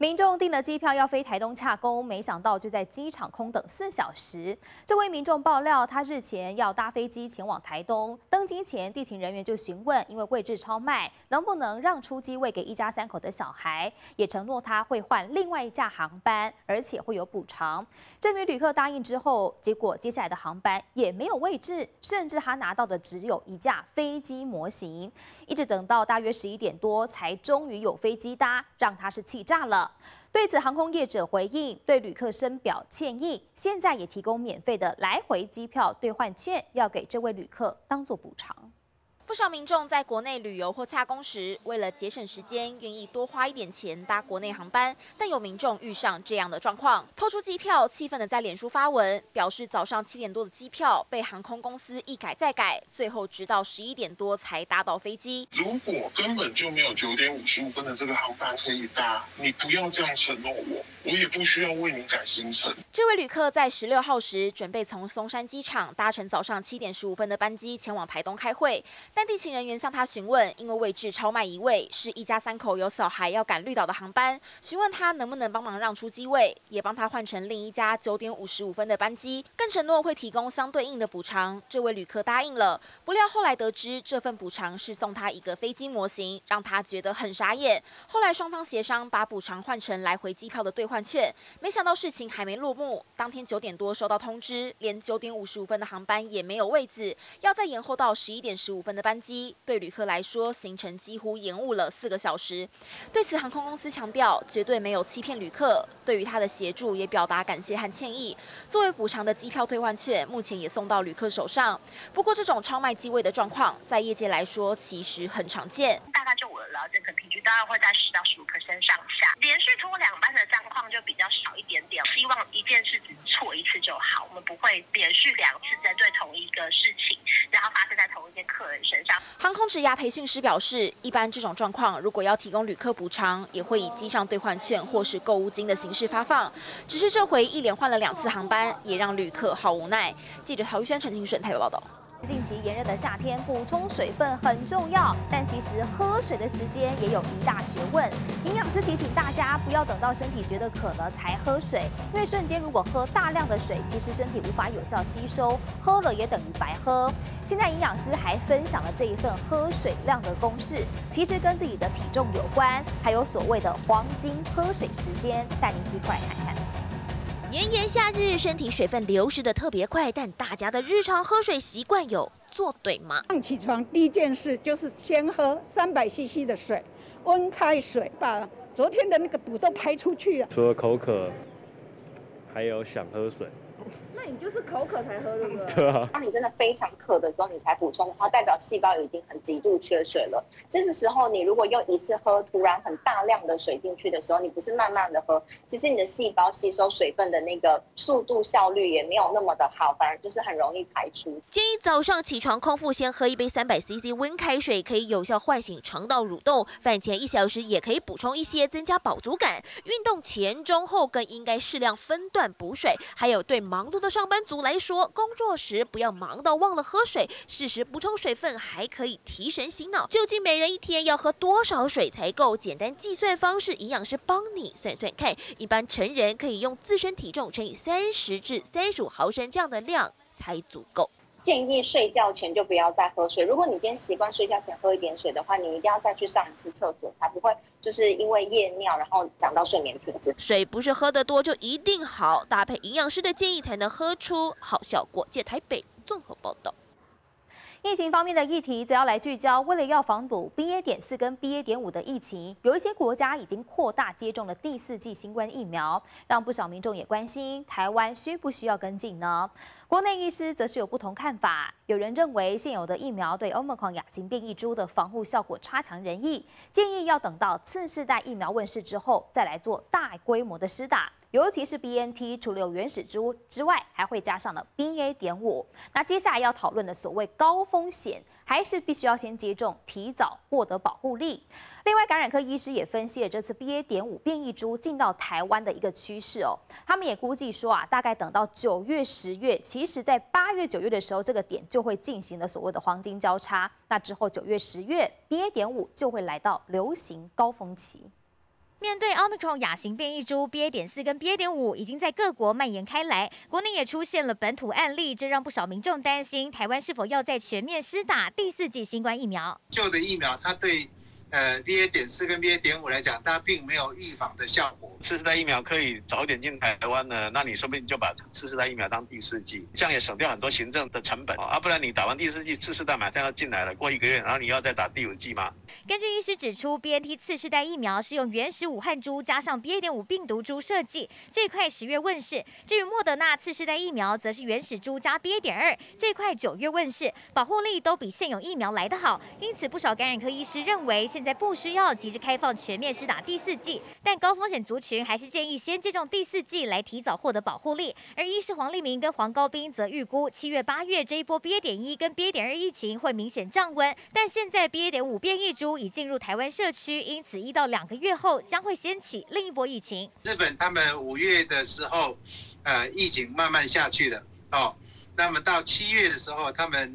民众订了机票要飞台东洽公，没想到就在机场空等4小时。这位民众爆料，他日前要搭飞机前往台东，登机前地勤人员就询问，因为位置超卖，能不能让出机位给一家3口的小孩，也承诺他会换另外一架航班，而且会有补偿。这名旅客答应之后，结果接下来的航班也没有位置，甚至他拿到的只有一架飞机模型，一直等到大约11点多，才终于有飞机搭，让他是气炸了。对此，航空业者回应，对旅客深表歉意，现在也提供免费的来回机票兑换券，要给这位旅客当作补偿。 不少民众在国内旅游或洽公时，为了节省时间，愿意多花一点钱搭国内航班。但有民众遇上这样的状况，抛出机票，气愤的在脸书发文，表示早上7点多的机票被航空公司一改再改，最后直到11点多才搭到飞机。 如果根本就没有9点55分的这个航班可以搭，你不要这样承诺我也不需要为你改行程。 这位旅客在16号时准备从松山机场搭乘早上7点15分的班机前往台东开会。但地勤人员向他询问，因为位置超卖一位，是一家3口有小孩要赶绿岛的航班，询问他能不能帮忙让出机位，也帮他换成另一家9点55分的班机，更承诺会提供相对应的补偿。这位旅客答应了，不料后来得知这份补偿是送他一个飞机模型，让他觉得很傻眼。后来双方协商把补偿换成来回机票的兑换券，没想到事情还没落幕，当天9点多收到通知，连9点55分的航班也没有位置，要再延后到11点15分的班机。对旅客来说，行程几乎延误了4个小时。对此，航空公司强调绝对没有欺骗旅客，对于他的协助也表达感谢和歉意。作为补偿的机票兑换券，目前也送到旅客手上。不过，这种超卖机位的状况，在业界来说其实很常见。 大概就我的了解，平均大概会在10到15%上下。连续拖2班的状况就比较少一点点。希望一件事只错一次就好，我们不会连续2次针对同一个事情，然后发生在同一件客人身上。 航空职涯培训师表示，一般这种状况，如果要提供旅客补偿，也会以机上兑换券或是购物金的形式发放。只是这回一连换了2次航班，也让旅客好无奈。记者陶玉轩、陈清顺台北报道。 近期炎热的夏天，补充水分很重要，但其实喝水的时间也有一大学问。营养师提醒大家，不要等到身体觉得渴了才喝水，因为瞬间如果喝大量的水，其实身体无法有效吸收，喝了也等于白喝。现在营养师还分享了这一份喝水量的公式，其实跟自己的体重有关，还有所谓的黄金喝水时间，带您一块来看看。 炎炎夏日，身体水分流失的特别快，但大家的日常喝水习惯有做对吗？ 起床第一件事就是先喝300cc 的水，温开水，把昨天的那个补都排出去了。 除了口渴，还有想喝水。 那你就是口渴才喝，对不对？ 对啊。 当你真的非常渴的时候，你才补充的话，代表细胞已经很极度缺水了。这个时候，你如果用一次喝突然很大量的水进去的时候，你不是慢慢的喝，其实你的细胞吸收水分的那个速度效率也没有那么的好，反而就是很容易排出。 建议早上起床空腹先喝一杯300cc 温开水，可以有效唤醒肠道蠕动。饭前1小时也可以补充一些，增加饱足感。运动前、中、后更应该适量分段补水。还有对忙碌的上班族来说，工作时不要忙到忘了喝水，适时补充水分还可以提神醒脑。究竟每人一天要喝多少水才够？简单计算方式，营养师帮你算算看。一般成人可以用自身体重乘以30至35毫升这样的量才足够。 建议睡觉前就不要再喝水。如果你今天习惯睡觉前喝一点水的话，你一定要再去上一次厕所，才不会就是因为夜尿然后讲到睡眠品质。 水不是喝得多就一定好，搭配营养师的建议才能喝出好效果。借台北综合报道。 疫情方面的议题则要来聚焦，为了要防堵 BA.4 跟 BA.5的疫情，有一些国家已经扩大接种了第4剂新冠疫苗，让不少民众也关心台湾需不需要跟进呢？国内医师则是有不同看法，有人认为现有的疫苗对 Omicron 亚型变异株的防护效果差强人意，建议要等到次世代疫苗问世之后再来做大规模的施打。尤其是 BNT， 除了有原始株之外，还会加上了 BA.5。那接下来要讨论的所谓高风险，还是必须要先接种，提早获得保护力。另外，感染科医师也分析了这次 BA.5 变异株进到台湾的一个趋势哦。他们也估计说大概等到9月、10月，其实在8月、9月的时候，这个点就会进行了所谓的黄金交叉。那之后9月、10月 ，BA.5 就会来到流行高峰期。 面对 Omicron 亚型变异株 BA.4 跟 BA.5 已经在各国蔓延开来，国内也出现了本土案例，这让不少民众担心台湾是否要再全面施打第4剂新冠疫苗。 旧的疫苗它对BA.4 跟 BA.5 来讲，它并没有预防的效果。 次世代疫苗可以早点进台湾呢，那你说不定就把次世代疫苗当第4剂，这样也省掉很多行政的成本啊。不然你打完第4剂，次世代马上要进来了，过1个月，然后你要再打第5剂吗？ 根据医师指出 ，BNT 次世代疫苗是用原始武汉株加上 BA.5 病毒株设计，这块10月问世。至于莫德纳次世代疫苗，则是原始株加 BA.2，这块9月问世，保护力都比现有疫苗来得好。因此，不少感染科医师认为，现在不需要急着开放全面施打第4剂，但高风险族群还是建议先接种第4剂来提早获得保护力。而医师黄立明跟黄高斌则预估7月、8月这一波 BA.1 跟 BA.2 疫情会明显降温，但现在 BA.5 变异株已进入台湾社区，因此1到2个月后将会掀起另一波疫情。 日本他们5月的时候，疫情慢慢下去了哦，那么到7月的时候，他们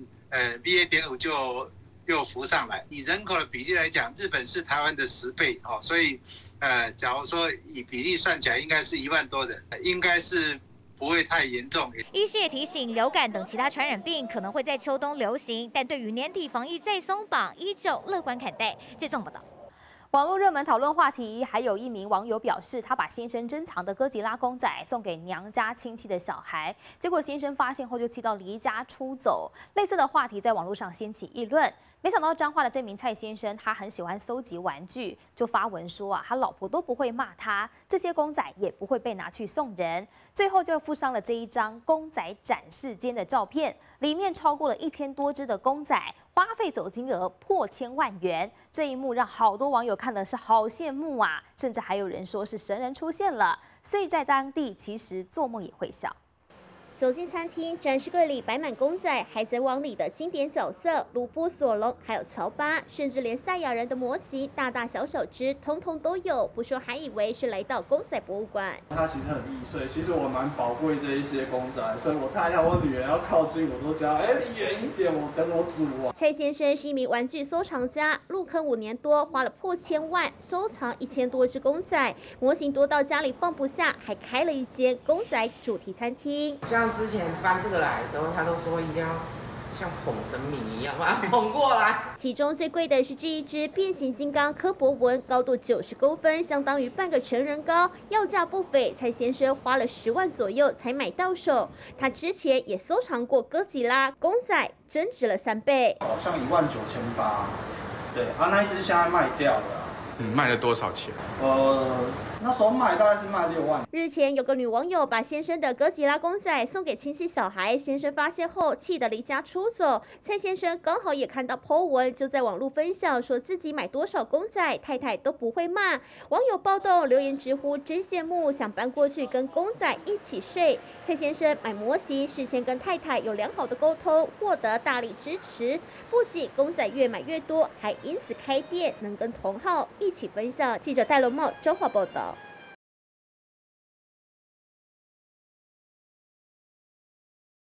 BA.5 就又浮上来。以人口的比例来讲，日本是台湾的10倍哦，所以假如说以比例算起来，应该是1万多人，应该是不会太严重。 医师也提醒，流感等其他传染病可能会在秋冬流行，但对于年底防疫再松绑，依旧乐观看待。谢纵报道。 网络热门讨论话题，还有一名网友表示，他把先生珍藏的哥吉拉公仔送给娘家亲戚的小孩，结果先生发现后就气到离家出走。类似的话题在网络上掀起议论。没想到彰化的这名蔡先生，他很喜欢搜集玩具，就发文说他老婆都不会骂他，这些公仔也不会被拿去送人。最后就附上了这一张公仔展示间的照片，里面超过了1000多只的公仔，花费总金额破千万元。这一幕让好多网友看了是好羡慕啊，甚至还有人说是神人出现了。所以在当地其实做梦也会笑。 走进餐厅，展示柜里摆满公仔，海贼王里的经典角色鲁夫、索隆，还有乔巴，甚至连赛亚人的模型，大大小小只，通通都有。不说还以为是来到公仔博物馆。 它其实很易碎，其实我蛮宝贵这一些公仔，所以我看一下我女儿要靠近，我都叫离远一点，我跟我组啊。 蔡先生是一名玩具收藏家，入坑5年多，花了破千万收藏1000多只公仔，模型多到家里放不下，还开了一间公仔主题餐厅。 像之前搬这个来的时候，他都说一定要像捧神明一样把它捧过来。 其中最贵的是这一只变形金刚柯博文，高度90公分，相当于半个成人高，要价不菲。蔡先生花了10万左右才买到手。他之前也收藏过哥吉拉公仔，增值了3倍， 好像19800。对，那一只现在卖掉了。 卖了多少钱？ 那时候卖大概是卖6万。 日前有个女网友把先生的哥吉拉公仔送给亲戚小孩，先生发现后气得离家出走。蔡先生刚好也看到 po 文，就在网络分享说自己买多少公仔，太太都不会骂。网友暴动留言直呼真羡慕，想搬过去跟公仔一起睡。蔡先生买模型事先跟太太有良好的沟通，获得大力支持。不仅公仔越买越多，还因此开店，能跟同好一起分享。记者戴龙茂彰化报道。